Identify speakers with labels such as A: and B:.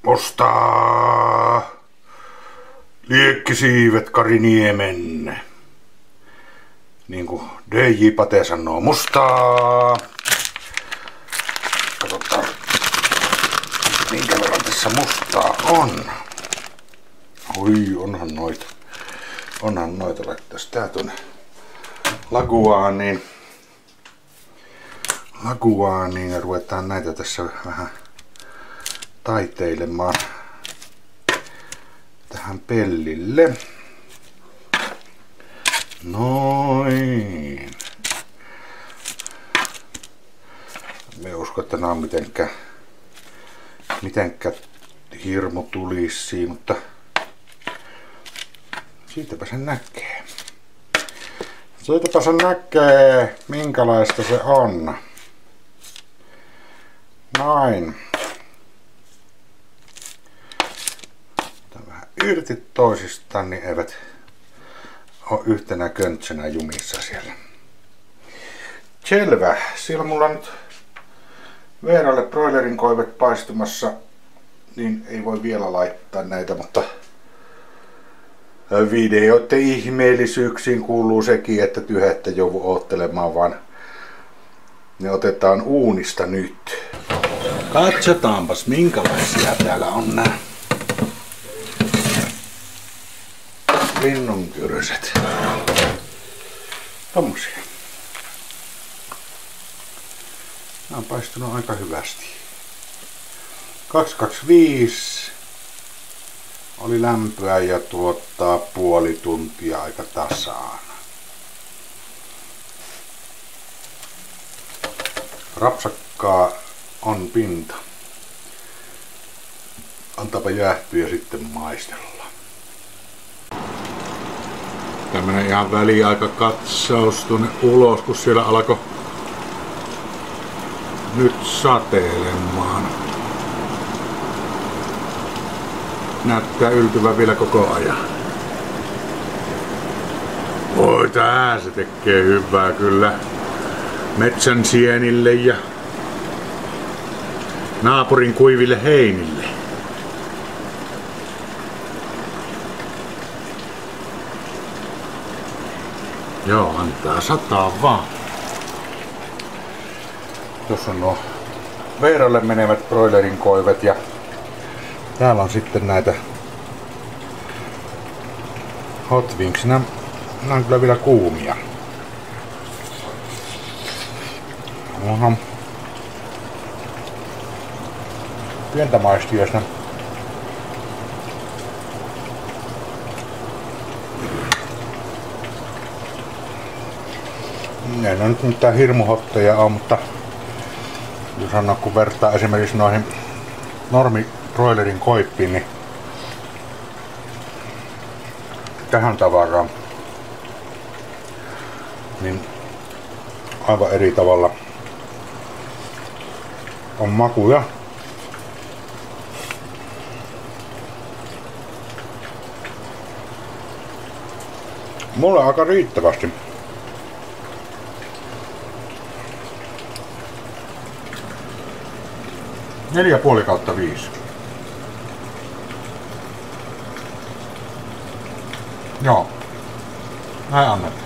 A: Mustaa liekkisiivet Kariniemen. Niin kuin DJ Pate sanoo, mustaa. Katsotaan, minkä verran tässä mustaa on. Oi, onhan noita. Laittaisi tää tuonne laguaaniin ja ruvetaan näitä tässä vähän taiteilemaan tähän pellille. Noin. Me usko, että nää on mitenkä hirmu tulisi, mutta siitäpä sen näkee. Minkälaista se on. Näin. Otan vähän irti toisistaan, niin eivät ole yhtenä köntsänä jumissa siellä. Selvä. Siellä mulla nyt Veeralle broilerin koivet paistumassa, niin ei voi vielä laittaa näitä, mutta videoiden ihmeellisyyksiin kuuluu sekin, että tyhjättä joudu oottelemaan, vaan ne otetaan uunista nyt. Katsotaanpas minkälaisia täällä on nää linnunkyryset. Tommosia. Nää on paistunut aika hyvästi. 225 oli lämpöä ja tuottaa puoli tuntia aika tasaan. Rapsakkaa on pinta. Antaapa jäähtyä ja sitten maistellaan. Tämmönen ihan väliaikakatsaus tuonne ulos, kun siellä alkoi nyt sateilemaan. Näyttää yltyvän vielä koko ajan. Oi, tää se tekee hyvää kyllä metsän sienille ja naapurin kuiville heinille. Joo, antaa sataa vaan. Tuossa on nuo Veeralle menevät broilerin koivet ja täällä on sitten näitä Hot Wings. Nämä on kyllä vielä kuumia. Onhan pientä maistiaista. Ne on nyt mitään hirmuhotteja on, mutta jos sanoa, kun vertaa esimerkiksi noihin normi broilerin koippiin, niin tähän tavaraan niin aivan eri tavalla on makuja. Mulle aika riittävästi. 4,5/5. Joo. Näin annetaan.